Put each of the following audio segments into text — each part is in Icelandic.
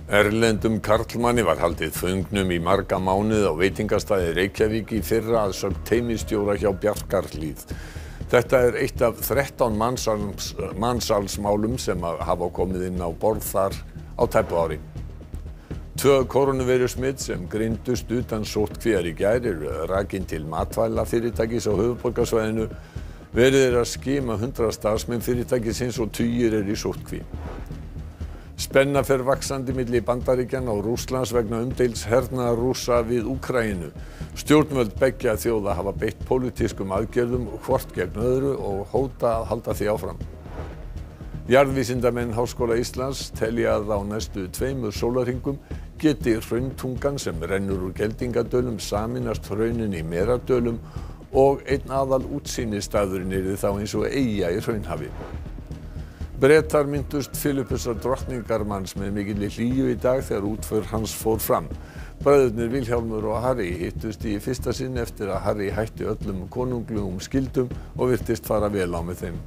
Erlendum karlmanni var haldið föngnum í marga mánuði á veitingastað í Reykjavík í fyrra að sögn teymisstjóra hjá Bjarkarhlíð. Þetta er eitt af 13 mansalsmálum sem hafa komið inn á borð þar á tæpu ári. 2 kórónuveirusmit sem greindust utan sóttkvíar í gær eru rakin til matvælafyrirtækis á höfuðborgarsvæðinu. Verið er að skima 100 starfsmenn fyrirtækisins og tugir eru í sóttkví. Spenna fer vaxandi milli Bandaríkjanna og Rússlands vegna umdeilds hernaðar Rússa við Úkraínu. Stjórnvöld beggja þjóða hafa beitt pólitískum aðgerðum hvort gegn öðru og hóta að halda því áfram. Jarðvísindamenn Háskóla Íslands telja að á næstu 2 sólarhringum geti hrauntungan sem rennur úr Geldingadölum sameinast hrauninu í Merardölum og einn aðal útsýnisstaðurinn yrði þá eins og eyja í Hraunhafi. Bretar minntust Filippusar drottningarmanns með mikilli hlýju í dag þegar útför hans fór fram. Bræðurnir Vilhjálmur og Harry hittust í fyrsta sinn eftir að Harry hætti öllum konunglegum skyldum og virtist fara vel á með þeim.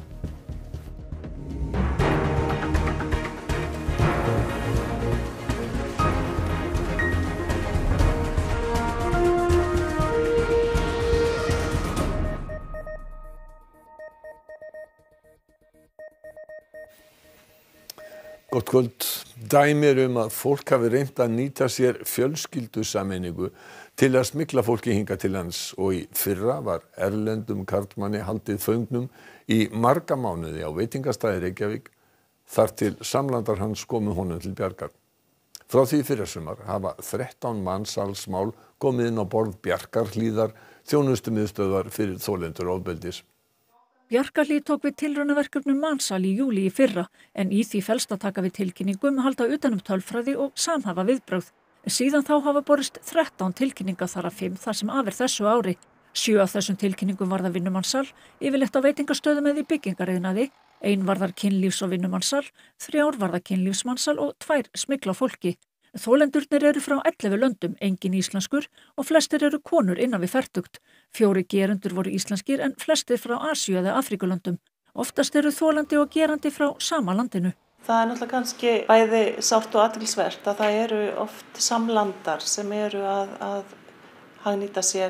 Gott kvöld. Dæmi að fólk hafi reynt að nýta sér fjölskyldusameiningu til að smygla fólki hingað til lands og í fyrra var erlendum karlmanni haldið föngnum í marga mánuði á veitingastað í Reykjavík þar til samlandar hans komu honum til bjargar. Frá því fyrrasumar hafa 13 mansalsmál komið inn á borð Bjarkarhlíðar, þjónustumiðstöðvar fyrir þolendur ofbeldis. Bjarkarhlíð tók við tilraunaverkefnum mansal í júlí í fyrra en í því felst að taka við tilkynningum, halda utan um tölfræði og samhæfa viðbrögð. Síðan þá hafa borist 13 tilkynningar þar af 5 þar sem af þessu ári. 7 af þessum tilkynningum varða vinnumansal, yfirleitt á veitingastöðum eða í byggingariðnaði, 1 varðar kynlífs- og vinnumansal, 3 varða kynlífsmansal og 2 smygl á fólki. Þolendurnir eru frá 11 löndum, engin íslenskur og flestir eru konur innan við fertugt. 4 gerendur voru íslenskir en flestir frá Asíu eða Afríkulöndum. Oftast eru þolandi og gerandi frá sama landinu. Það er náttúrulega kannski bæði sárt og athyglisvert að það eru oft samlandar sem eru að hagnýta sér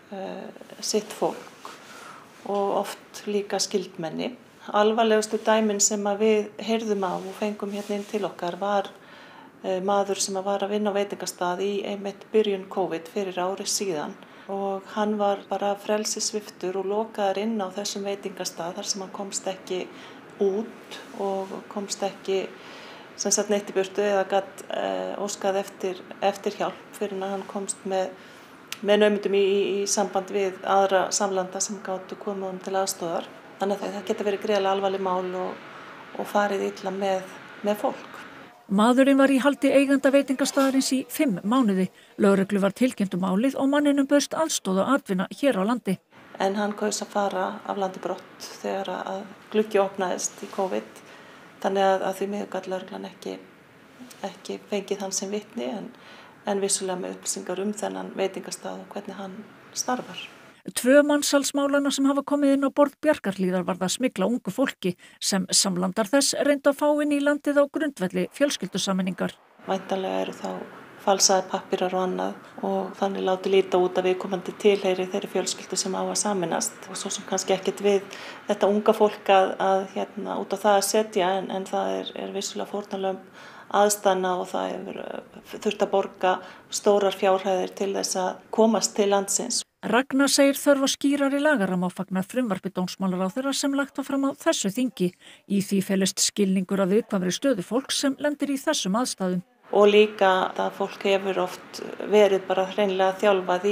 sitt fólk og oft líka skyldmenni. Alvarlegustu dæmin sem að við heyrðum á og fengum hérna inn til okkar var maður sem var að vinna á veitingastað í einmitt byrjun COVID fyrir ári síðan og hann var bara frelsissviptur og lokaður inn á þessum veitingastað þar sem hann komst ekki út og komst ekki neitt í burtu eða gat óskað eftir hjálp fyrir að hann komst með naumundum í samband við aðra samlanda sem gátu komið honum til aðstoðar. Þannig að það geta verið gríðarlega alvarleg mál og farið illa með fólk. Maðurinn var í haldi eiganda veitingastaðarins í 5 mánuði. Lögreglu var tilkynnt um málið og manninum bauðst aðstoð og atvinna hér á landi. En hann kaus að fara af landi brott þegar að gluggi opnaðist í COVID. Þannig að því miður gat lögreglan ekki fengið hann sem vitni en vissulega með upplýsingar um þennan veitingastað og hvernig hann starfar. 2 mansalsmálana sem hafa komið inn á borð Bjarkarhlíðar var það smygla ungu fólki sem samlandar þess reyndu að fá inn í landið á grundvelli fjölskyldusameiningar. Væntanlega eru þá falsaðir pappírar og annað og þannig látið líta út að viðkomandi tilheyri þeirri fjölskyldu sem á að sameinast og svo sem kannski ekkert við þetta unga fólk að út á það að setja en það er vissulega fórnarlömb aðstæðna og það hefur þurft að borga stórar fjárhæðir til þess að komast til landsins. Ragnar segir þörf á skýrari lagaramma og fagnar frumvarpi dómsmálaráðherra sem lagt var fram á þessu þingi. Í því felist skilningur af viðkvæmri stöðu fólks sem lendir í þessum aðstæðum. Og líka að fólk hefur oft verið bara hreinlega þjálfað í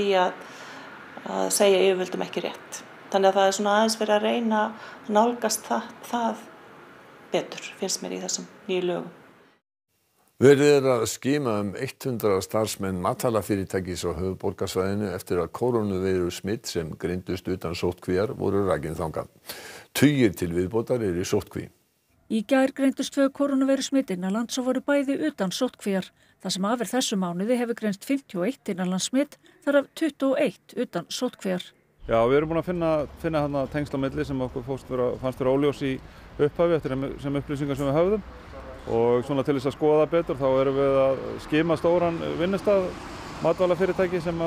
að segja yfirvöldum ekki rétt. Þannig að það er svona aðeins verið að reyna að nálgast það betur, finnst mér í þessum nýju lögum. Verið er að skima 100 starfsmenn matvælafyrirtækis á höfuðborgarsvæðinu eftir að kórónuveirusmit sem greindust utan sóttkvíar voru rakin þangað. Tugir til viðbótar eru í sóttkví. Í gær greindust 2 kórónuveirusmit innanlands og voru bæði utan sóttkvíar. Það sem af þessu mánuði hefur greinst 51 innanlandssmit, þar af 21 utan sóttkvíar. Já, við erum búin að finna þarna tengsl á milli sem okkur fannst vera óljós í upphafi eftir sem upplýsingar sem við höfðum. og svona til þess að skoða það betur þá erum við að skima stóran vinnustað matvælafyrirtæki sem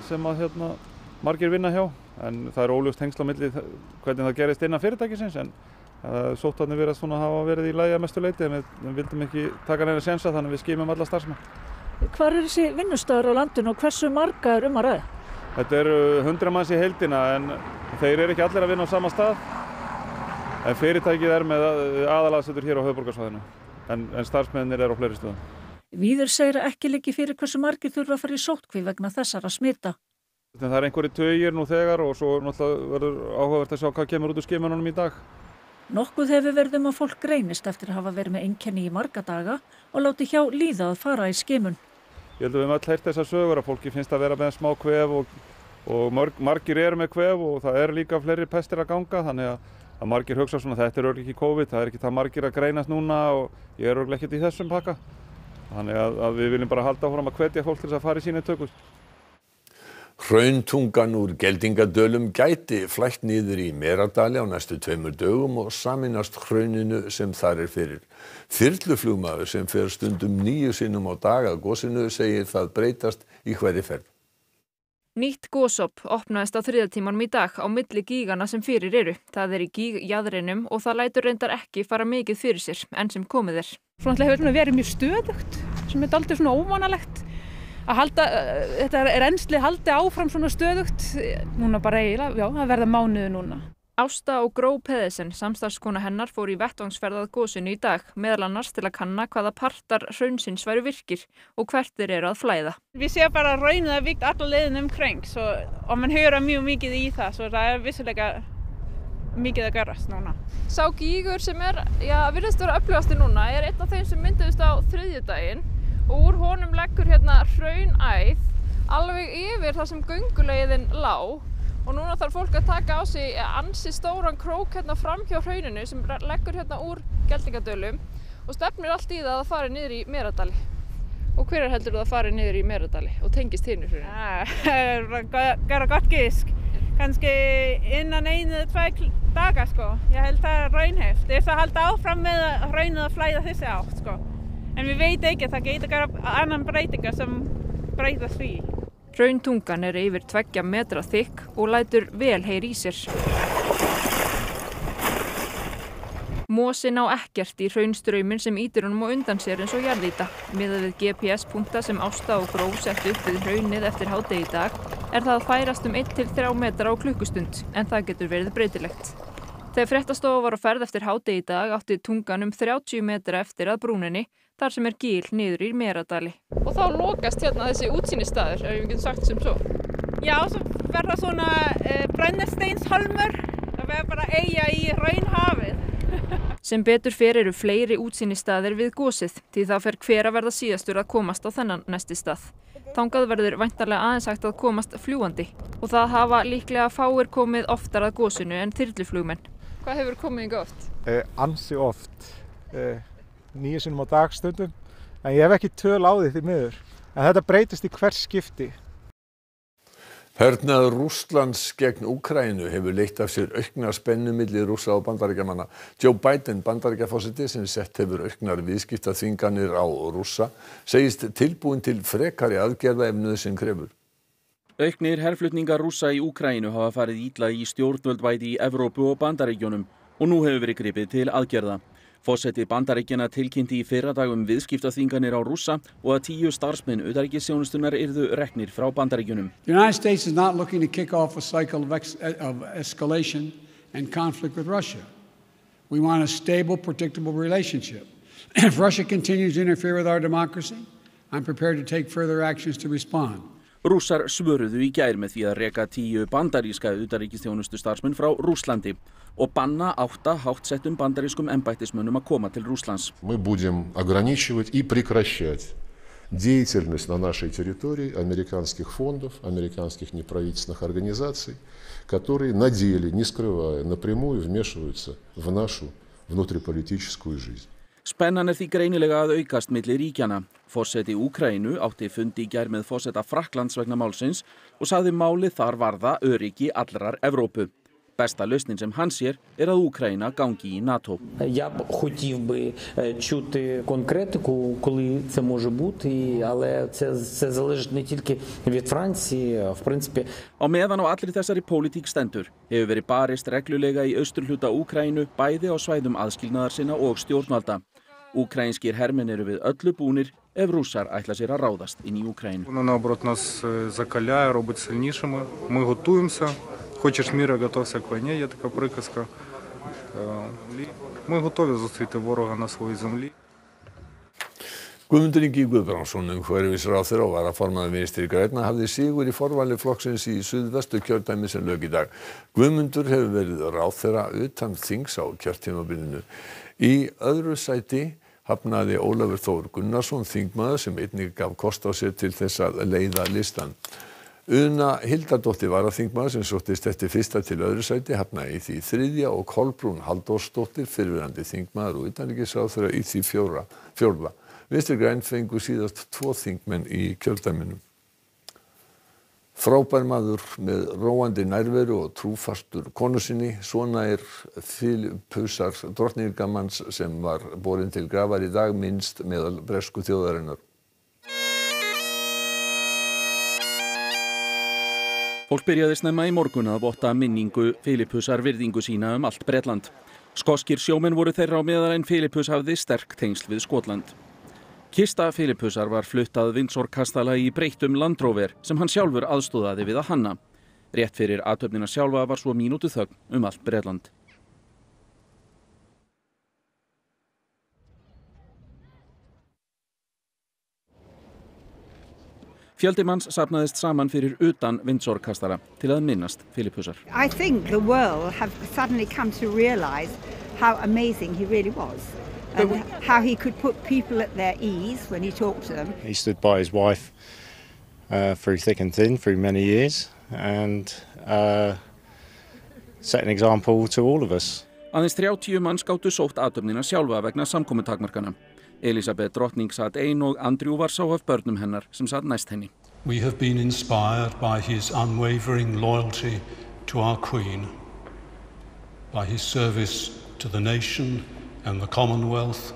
margir vinna hjá, en það óljóst tengsl á milli hvernig það gerist innan fyrirtækisins, en sóttvarnir virðast svona hafa verið í lagi að mestu leyti, en við vildum ekki taka neina sénsa þannig að við skimum alla starfsmenn. Hvar þessi vinnustaður á landinu og hversu marga um að ræða? Þetta eru 100 manns í heildina, en þeir eru ekki allir að vinna á sama stað, en fyrirtækið með aðalaðsetur hér á höfuðborgarsvæðinu, en starfsmennir eru á fleiri stöðum. Víðir segir að ekki liggi fyrir hversu margir þurfa að fara í sóttkví vegna þessara smita. Það er einhverjir tugir nú þegar og svo náttúrulega verður áhugavert að sjá hvað kemur út úr skimununum í dag. Nokkuð hefur verið að fólk greinist eftir að hafa verið með einkenni í marga daga og láti hjá líða að fara í skimun. Ég held að við höfum öll heyrt þessar sögur að fólki finnst að vera með smá kvef og margir eru með kvef og það eru líka fleiri pestir að ganga, þannig að margir hugsa svona þetta er örugglega ekki COVID, það er ekki það margir að greinast núna og ég er örugglega ekkert í þessum pakka. Þannig að við viljum bara halda áfram að hvetja fólk til þess að fara í sínu tökur. Hrauntungan úr Geldingadölum gæti flætt niður í Merardali á næstu 2 dögum og sameinast hrauninu sem þar fyrir. Þyrluflugmaður sem fer stundum 9 sinnum á dag að gosinu segir það breytast í hverri ferð. Nýtt gosop opnaðist á 3. tímanum í dag á milli gígana sem fyrir eru. Það er í gígjaðrinum og það lætur reyndar ekki fara mikið fyrir sér enn sem komið er. Svona hefur verið mjög stöðugt sem er dálítið svona óvanalegt. Að halda, þetta rennsli haldi áfram svona stöðugt, núna bara eiginlega, já, það verða mánuði núna. Ásta og Gró Pedersen, samstarfskona hennar, fór í vettvangsferð að gosinu í dag, meðal annars til að kanna hvaða partar hraunsins væru virkir og hvert þeir eru að flæða. Við séum bara að raunið að víkt alla leiðin umkring og mann heyra mjög mikið í það, svo það er vissulega mikið að gerast núna. Sá gígur sem virðist vera öflugasti núna er einn af þeim sem mynduðust á þriðjudaginn. Og úr honum leggur hraunæð alveg yfir það sem gönguleiðin lá og núna þarf fólk að taka á sig ansi stóran krók fram hjá hrauninu sem leggur úr Geldingadölum og stefnir allt í það að fara niður í Merardali. Og hver heldur það að fara niður í Merardali og tengist hinu hrauninu? Gera gott gisk. Kannski innan 1-2 daga sko. Ég held það er raunhæft. Það er að halda áfram með hraunið að flæða þessi átt sko. En við veit ekki að það getur að gera annan breytingar sem breytast því. Hrauntungan er yfir 2 metra þykk og lætur vel heyra í sér. Mosinn á ekkert í hraunstrauminn sem ýtir honum á undan sér eins og jarðýta. Miðað við GPS-punkta sem Ásta og Gró settu upp við hraunið eftir hádegi í dag er það að færast 1-3 metra á klukkustund, en það getur verið breytilegt. Þegar fréttastofa var á ferð eftir hádegi í dag átti tungan 30 metra eftir að brúninni, þar sem er gíl niður í Merardali. Og þá lokast þessi útsýnisstaður, ef við getum sagt sem svo. Já, svo verða svona brennisteinshólmur, það verður bara eyja í raunhafið. Sem betur fer eru fleiri útsýnisstaðir við gosið, því þá fer hver að verða síðastur að komast á þennan næsti stað. Þangað verður væntanlega aðeins hægt að komast fljúgandi og það hafa líklega fáir komið oftar að gosinu en þyrluflugmenn. Hvað hefur komið hingað oft? Ansi oft. 9 sinnum á dag stundum, en ég hef ekki töl á því miður. En þetta breytist í hvert skipti. Hernaður Rússlands gegn Úkraínu hefur leitt af sér aukna spennu milli Rússa og Bandaríkjamanna. Joe Biden, Bandaríkjaforseti, sem sett hefur auknar viðskiptaþvinganir á Rússa, segist tilbúinn til frekari aðgerða ef nauðsyn krefur. Auknir herflutningar Rússa í Úkraínu hafa farið illa í stjórnvöld bæði í Evrópu og Bandaríkjunum og nú hefur verið gripið til aðgerða. Forseti Bandaríkjanna tilkynnti í fyrradag viðskiptaþvinganir á Rússa og að 10 starfsmenn utanríkisþjónustunnar yrðu reknir frá Bandaríkjunum. The United States is not looking to kick off a cycle of escalation and conflict with Russia. We want a stable, predictable relationship. If Russia continues to interfere with our democracy, I'm prepared to take further actions to respond. Rússar svöruðu í gær með því að reka 10 bandaríska utanríkisþjónustu starfsmenn frá Rússlandi og banna 8 háttsettum bandarískum embættismönnum að koma til Rússlands. Мы будем ограничивать и прекращать деятельность на нашей территории американских фондов, американских неправительственных организаций, которые на деле, не скрывая, напрямую вмешиваются в нашу внутриполитическую жизнь. Spennan því greinilega að aukast milli ríkjanna. Forseti Úkraínu átti fundi í gær með forseta Frakklands vegna málsins og sagði málið þar varða öryggi allrar Evrópu. Besta lausnin sem hann sér að Úkraína gangi í NATO. Я б хотів би чути конкретику, коли це може бути, але це залежить не тільки від Франції, в принципі. Á meðan á allri þessari pólitík stendur hefur verið barist reglulega í austurhluta Úkraínu bæði á svæðum aðskilnaðarsinna og stjórnvalda. Úkraínskir hermenn eru við öllu búnir ef Rússar ætla sér að ráðast inn í Úkraínu. Воно наоборот нас закаляє, робить сильнішими. Ми готуємося. Хочеш міра, готовся к війні, є така приказка. Ми готові зустріти ворога на своїй землі. Guðmundur Ingi Guðbrandsson, umhverfisráðherra og varaformaður Vinstri grænna, hafði sigur í forvali flokksins í Suðvesturkjördæmi sem lauk í dag. Guðmundur hefur verið ráðherra utan þings á kjörtímabilinu. Í öðru sæti hafnaði Ólafur Þór Gunnarsson, þingmaður sem einnig gaf kost á sér til þess að leiða listan. Una Hildardóttir varaþingmaður sem sóttist eftir fyrsta til öðru sæti hafnaði í því þriðja og Kolbrún Halldórsdóttir, fyrrverandi þingmaður og utanríkisráðherra í því fjórða. Vinstri græn fengu síðast 2 þingmenn í kjördæminu. Frábær maður með róandi nærveru og trúfastur konu sinni, svona Filippusar drottningamanns sem var borin til grafar í dag minnst meðal bresku þjóðarinnar. Fólk byrjaði snemma í morgun að votta minningu Filippusar virðingu sína allt Bretland. Skoskir sjómenn voru þeirra á meðal en Filippus hafði sterk tengsl við Skotland. Kista Filippusar var flutt að Windsor-kastala í breyttum Land Rover sem hann sjálfur aðstoðaði við að hanna. Rétt fyrir athöfnina sjálfa var svo mínútu þögn allt Bretland. Fjöldi manns safnaðist saman fyrir utan Windsor-kastala til að minnast Filippusar. I think the world have suddenly come to realize how amazing he really was. And how he could put people at their ease when he talked to them. He stood by his wife through thick and thin, through many years, and set an example to all of us. Aðeins 30 manns gátu sótt athöfnina sjálfa vegna samkomutakmarkana. Elísabet drottning sat ein og Andrew var sá af börnum hennar sem sat næst henni. We have been inspired by his unwavering loyalty to our Queen, by his service to the nation and the Commonwealth.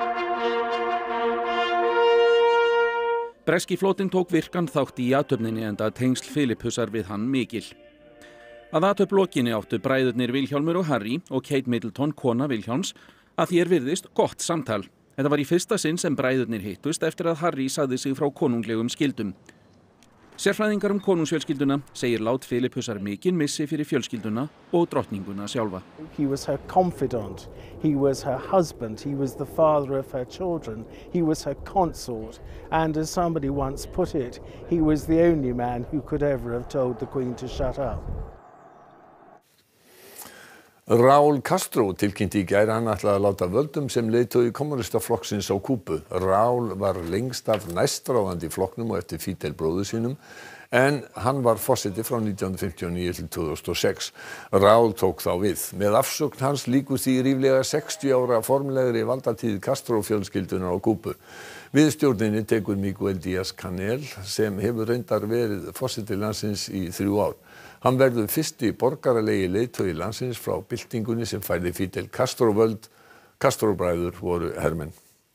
Breski flotinn tók virkan þátt í athöfninni enda tengsl Filippusar við hann mikil. Að athöfn lokinni áttu bræðurnir Vilhjálmur og Harry og Kate Middleton, kona Vilhjálms, að því virðist gott samtal. Þetta var í fyrsta sinn sem bræðurnir hittust eftir að Harry sagði sig frá konunglegum skildum. Sérfræðingar konungsfjölskylduna segir lát Filippusar mikinn missi fyrir fjölskylduna og drottninguna sjálfa. He was her confidant, he was her husband, he was the father of her children, he was her consort, and as somebody once put it, he was the only man who could ever have told the Queen to shut up. Raúl Castro tilkynnti í gær að hann ætlaði að láta völdum sem leiðtogi kommúnistaflokksins á Kúbu. Raúl var lengst af næstráðandi í flokknum og eftir Fidel bróður sínum, en hann var forseti frá 1959 til 2006. Raúl tók þá við. Með afsögn hans lýkur því ríflega 60 ára formlegri valdatíð Castro fjölskyldunar á Kúbu. Við stjórninni tekur Miguel Díaz-Canel sem hefur reyndar verið forseti landsins í 3 ár. Hann verður fyrsti borgaralegi leiðtogi landsins frá byltingunni sem færði Fidel Castro völd. Castro-bræður voru hermenn.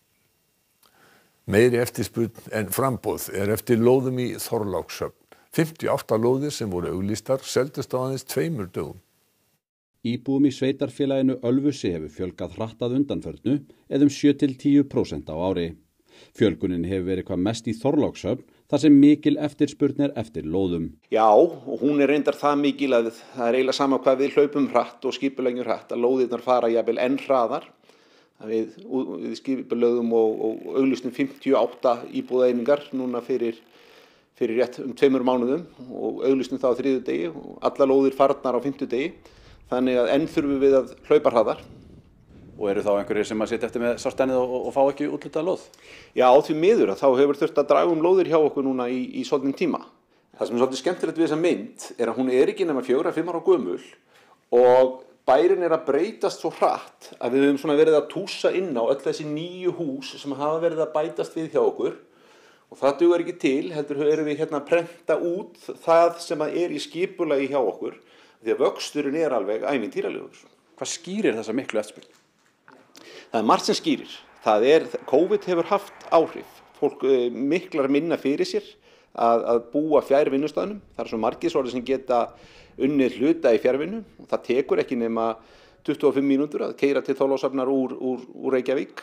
Meiri eftirspurn en framboð eftir lóðum í Þorlákshöfn. 58 lóðir sem voru auglýstar seldust á aðeins 2 dögum. Íbúum í sveitarfélaginu Ölfusi hefur fjölgað hratt að undanförnu eða 7–10% á ári. Fjölgunin hefur verið hvað mest í Þorlákshöfn þar sem mikil eftirspurn eftir lóðum. Já, og hún reyndar það mikil að það eiginlega sama hvað við hlaupum hratt og skipuleggjum hratt að lóðirnar fara jafnvel enn hraðar. Við skipulögðum og auglýstum 58 íbúðaeiningar núna fyrir rétt 2 mánuðum og auglýstum það á 3. degi og alla lóðir farnar á 5. degi. Þannig að enn þurfum við að hlaupa hraðar. Og eru þá einhverjir sem að sitja eftir með sástennið og fá ekki úthlutað lóð? Já, því miður að þá hefur þurft að draga lóðir hjá okkur núna í svolítinn tíma. Það sem er svolítið skemmtilegt við þessa mynd er að hún er ekki nema 4–5 ára gömul og bærin er að breytast svo hratt að við höfum svona verið að túsa inn á öll þessi nýju hús sem hafa verið að bætast við hjá okkur. Og það dugar ekki til, heldur erum við hérna að prenta út það sem er í skipulagi hjá okkur. Því að vöxturinn alveg ævintýralegur. Hvað skýrir þessa miklu eftirspurn? Það margt sem skýrir. COVID hefur haft áhrif. Fólk miklar minna fyrir sér að búa fjær vinnustæðunum. Það svo margir sortir sem geta unnið hluta í fjárvinnu. Það tekur ekki nema 25 mínútur að keyra til Þorlákshafnar úr Reykjavík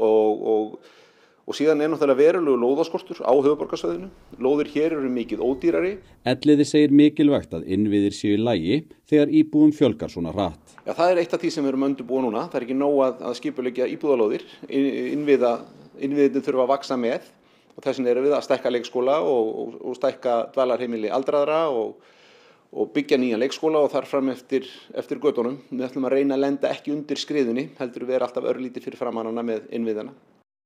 og síðan náttúrulega verulegur lóðaskortur á höfuðborgarsvæðinu. Lóðir hér eru mikið ódýrari. Elliði segir mikilvægt að innviðir séu í lagi þegar íbúum fjölgar svona hratt. Já, það eitt af því sem við erum undirbúin núna. Það ekki nóg að skipuleggja íbúðalóðir. Innviðin þurfa að vaksa með og þess vegna erum við að stækka leikskóla og stækka dvalarheimili aldraðra og byggja nýjan leikskóla og þar fram eftir götunum. Við ætlum að reyna að lenda ekki undir skriðunni, heldur við alltaf örlítið fyrir framannana með innviðina.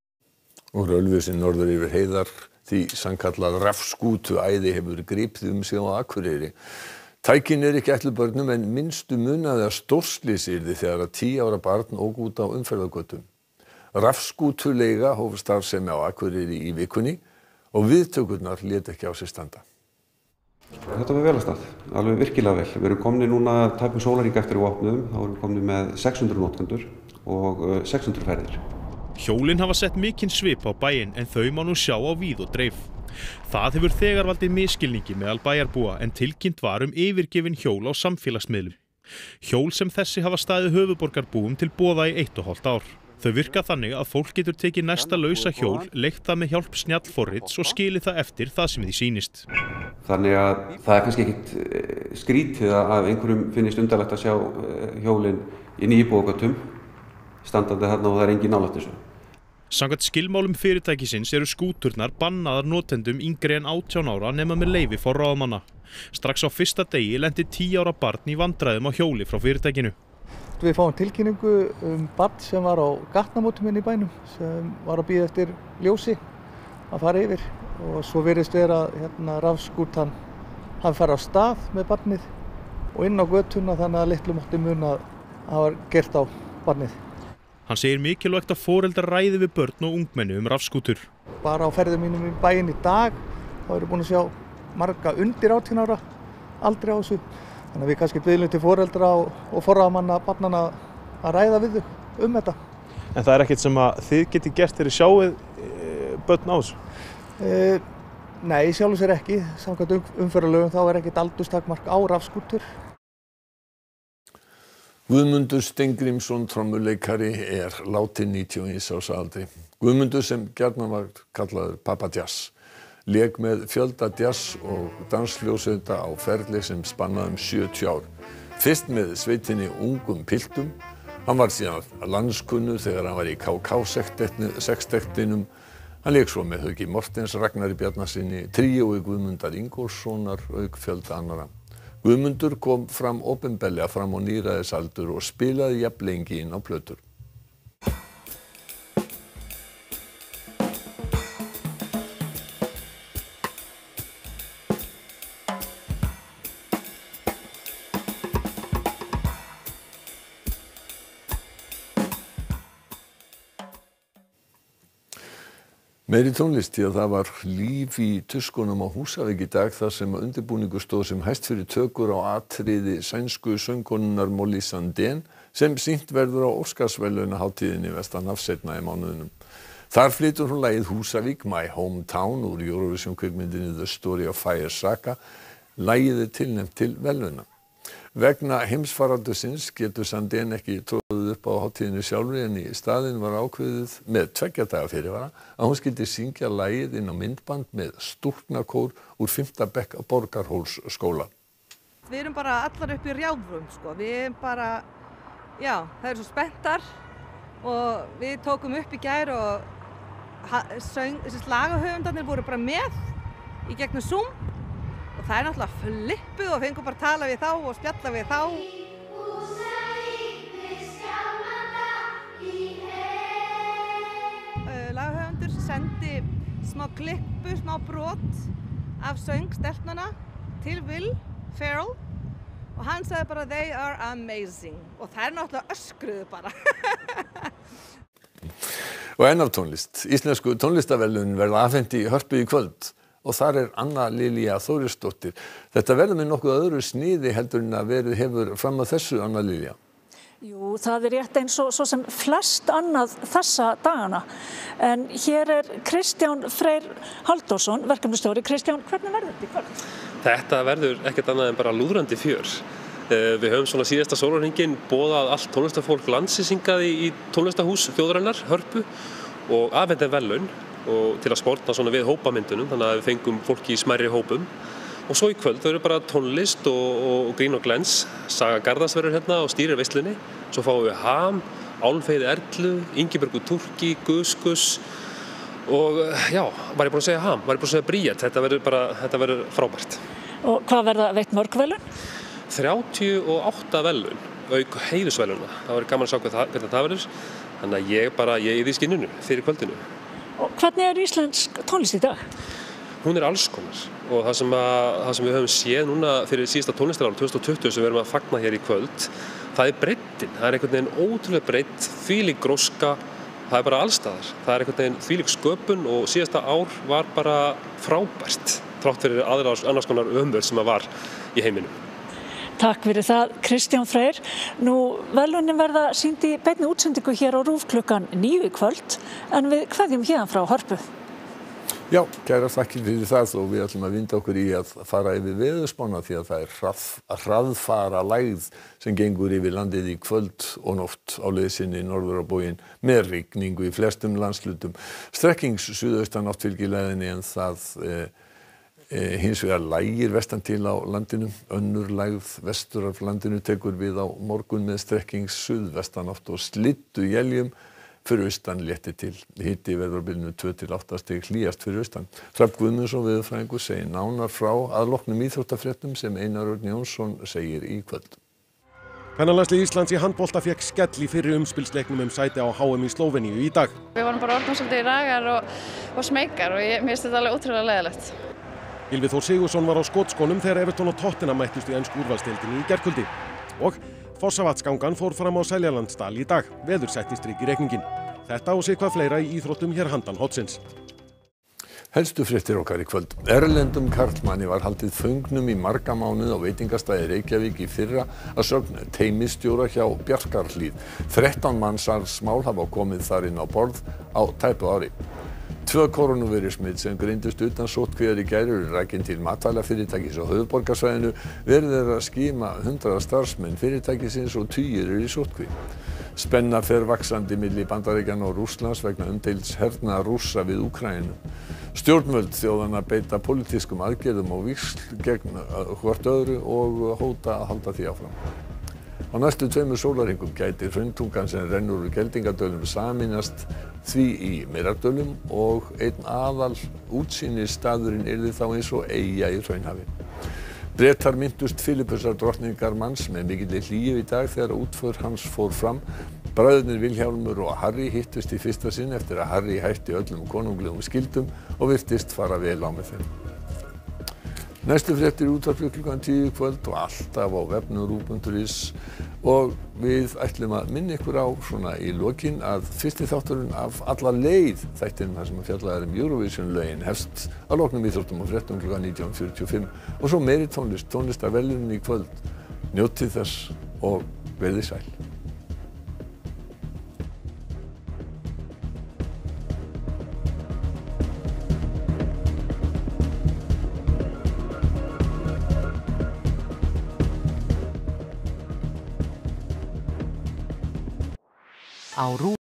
Og Ölfusi norður yfir heiðar því sannkallað rafskútuæði hefur gripið sig á Akureyri. Tækin ekki ætluð börnum en minnstu munaði að stórslys yrði þegar 10 ára barn ók út á umferðargötum. Rafskútuleiga hóf starfsemi á Akureyri í vikunni og viðtökurnar lét ekki á sig standa. Þetta var vel að stað, alveg virkilega vel. Við erum komni núna tæpum sólarhring eftir við opnuðum, þá erum við komni með 600 notendur og 600 ferðir. Hjólin hafa sett mikinn svip á bæinn en þau má nú sjá á víð og dreif. Það hefur þegar valdið misskilningi meðal bæjarbúa en tilkynnt var yfirgefin hjól á samfélagsmiðlum. Hjól sem þessi hafa staðið höfuðborgarbúum til boða í 1,5 ár. Þau virka þannig að fólk getur tekið næsta lausa hjól, leigt það með hjálp snjallforrits og skilið það eftir það sem því sýnist. Þannig að það kannski ekkit skrítið að einhverjum finnist undarlegt að sjá hjólin í íbúðagötum standandi þarna og það engin nálægt þessu. Samkvæmt skilmálum fyrirtækisins eru skúturnar bannaðar notendum yngri en 18 ára nema með leyfi frá ráðamanna. Strax á fyrsta degi lenti 10 ára barn í vandræðum á hjóli frá fyrirtækinu. Við fáum tilkynningu barn sem var á gatnamótum inn í bænum sem var að bíða eftir ljósi að fara yfir og svo virðist vera rafskútan hafi farið á stað með barnið og inn á götuna þannig að litlu mátti muna að hafa gert á barnið. Hann segir mikilvægt að foreldrar ræði við börn og ungmenni rafskútur. Bara á ferðum mínum í bæinn í dag þá erum við búin að sjá marga undir 18 ára aldrei á þessu. Þannig að við kannski biðlum til foreldra og forráðamanna barnanna að ræða við þau þetta. En það ekkert sem að þið geti gert þegar sjáið börn á þessu? Nei, sjálfur sér ekki. Samkvæmt umferðarlögum þá ekkert aldurstakmark á rafskútur. Guðmundur Steingrímsson trommuleikari látinn 91 árs aldri. Guðmundur sem gjarnan var kallaður Papa Jazz. Lék með fjölda jazz og dansljósveita á ferli sem spannaði 70 ár. Fyrst með sveitinni Ungum piltum. Hann var síðan landskunnur þegar hann var í KK-sextettinum. Hann lék svo með Hauki Mortens, Ragnari Bjarnasyni, tríói Guðmundar Ingólfssonar auk fjölda annarra. Guðmundur kom fram opinberlega fram á níræðisaldur og spilaði jafn lengi inn á plötur. Meiri tónlist því að það var líf í tuskunum á Húsavík í dag þar sem undirbúningur stóð sem hæst fyrir tökur á atriði sænsku söngkonunnar Molly Sandén sem sýnt verður á Óskarsverðlaunahátíðinni vestanhafs seinna í mánuðinum. Þar flytur hún lagið Húsavík, My Hometown úr Eurovision kvikmyndinni The Story of Fire Saga. Lagið tilnefnt til verðlauna. Vegna heimsfaraldursins getur Sandén ekki tróðið upp á hátíðinni sjálfri en í staðinn var ákveðið með 2 daga fyrirvara að hún skyldi syngja lagið inn á myndband með stúlknakór úr 5. bekk Borgarhólsskóla. Við erum bara allar upp í rjáfrum, sko. Við erum bara, já, það eru svo spenntar og við tókum upp í gær og lagahöfundarnir voru bara með í gegnum Zoom. Og það náttúrulega flippuð og fengum bara að tala við þá og spjalla við þá. Lagahöfundur sendi smá klippu, smá brot af söng stelpnanna til Will Ferrell og hann sagði bara they are amazing og þær náttúrulega öskruðu bara. Og enn af tónlist. Íslensku tónlistarverðlaun verða afhent í Hörpu í kvöld. og þar Anna Lilja Þórisdóttir. Þetta verður með nokkuð öðru sniði heldur en að verið hefur fram að þessu, Anna Lilja. Jú, það rétt eins og svo sem flest annað þessa dagana. En hér Kristján Freyr Halldórsson, verkefnastjóri. Kristján, hvernig verður þetta í kvöld? Þetta verður ekkert annað en bara lúðrandi fjör. Við höfum svona síðasta sólarhringinn boðað allt tónlistarfólk landsins hingað í tónlistarhús þjóðarinnar, Hörpu, og afhenda verðlaun og til að sportna svona við hópamyndunum, þannig að við fengum fólki í smærri hópum. Og svo í kvöld verður bara tónlist og grín og glens. Saga Garðars verður hérna og stýrir veislunni. Svo fáum við Ham, Álfheiði Erlu, Ingibjörgu Turki, Gus og já, var ég búin að segja Ham, var ég búin að segja Bríet. Þetta verður frábært. Og hvað verða veitt mörg verðlaun? 38 verðlaun, auk heiðursverðlauna. Það verður gaman að sjá hvernig það verður. Þannig að ég er í skinninu fyrir kvöldinu. Og hvernig íslensk tónlist í dag? Hún alls konar og það sem við höfum séð núna fyrir síðasta tónlistarár 2020 sem við erum að fagna hér í kvöld, það breiddin. Það einhvern veginn ótrúlega breidd, þvílík gróska, það bara allstaðar. Það einhvern veginn þvílík sköpun og síðasta ár var bara frábært, þrátt fyrir annars konar ömur sem var í heiminum. Takk fyrir það, Kristján Freyr. Nú, verðlaunin verða sýnd í beinni útsendingu hér á RÚV klukkan 9 í kvöld, en við kveðjum héðan frá Hörpu. Já, kærar þakkir fyrir það og við ætlum að vinda okkur í að fara yfir veðurspána því að það hraðfara lægð sem gengur yfir landið í kvöld og nótt á leið sinni norður á bóginn með rigningu í flestum landshlutum. Strekkings suðaustan átt fylgir leiðinni en það hins vegar lægir vestan til á landinu. Önnur lægð vestur af landinu tekur við á morgun með strekkings suðvestan átt og slyddu éljum. Fyrir austan létti til. Hiti verður á bilinu 2 til 8 stig, hlýjast fyrir austan. Hrafn Guðmundsson veðurfræðingur segir nánar frá að loknum íþróttafréttum sem Einar Örn Jónsson segir í kvöld. Kvennalandslið Íslands í handbolta fékk skell í fyrri umspilsleiknum sæti á HM í Slóveníu í dag. Við vorum bara orðnum svolítið ragar og smeykar og mér finnst þetta alveg ótrúlega leiðilegt. Gylfi Þór Sigurðsson var á skotskónum þegar Everton og Tottenham mættust í ensku úrvalsdeildinni í gærkvöldi. Og Fossavatsgangan fór fram á Seljalandsdal í dag. Veður setti strik í reikningin. Þetta og sitthvað fleira í íþróttum hér handan hornsins. Helstu fréttir okkar í kvöld. Erlendum karlmanni var haldið föngnum í marga mánuði á veitingastæði Reykjavík í fyrra að sögn teymisstjóra hjá Bjarkarhlíð. 13 mannsals mál hafa komið þar inn á borð á tæpu ári. 2 kórónuveirusmit sem greindust utan sóttkvíar í gær eru rakin til matvælafyrirtækis á höfuðborgarsvæðinu. Verið að skima 100 starfsmenn fyrirtækisins og 10 í sóttkví. Spenna fer vaxandi milli Bandaríkjanna og Rússlands vegna umdeilds hernaðar Rússa við Úkraínu. Stjórnvöld þjóðanna beita pólitískum aðgerðum og víxl gegn hvort öðru og hóta að halda því áfram. Á næstu 2 sólarhringum gæti hrauntungan sem rennur úr Geldingadölum sameinast því í Mýrardölum og einn aðal útsýnisstaðurinn yrði þá eins og eyja í Hraunhafi. Bretar minntust Filippusar drottningar manns með mikilli hlýju í dag þegar útför hans fór fram. Bræðurnir Vilhjálmur og Harry hittust í fyrsta sinn eftir að Harry hætti öllum konunglegum skyldum og virtist fara vel á með þeim. Næstu fréttir í útvarpi klukkan 10 í kvöld og alltaf á vefnum RÚV.is og við ætlum að minna ykkur á svona í lokin að fyrsti þátturinn af alla leið þættinum þar sem fjallað Eurovision lögin hefst að loknum íþróttum og fréttum klukkan 19:45 og svo meiri tónlistarverðlaunin í kvöld. Njótið þess og verið sæl. Á RÚV